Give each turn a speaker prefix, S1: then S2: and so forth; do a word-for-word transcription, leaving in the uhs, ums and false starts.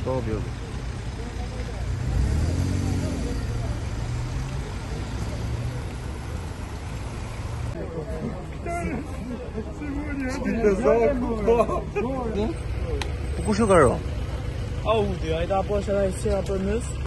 S1: Trop bien. Pourquoi je suis là?
S2: Oh, die, hij daar pas en hij zit op een mus.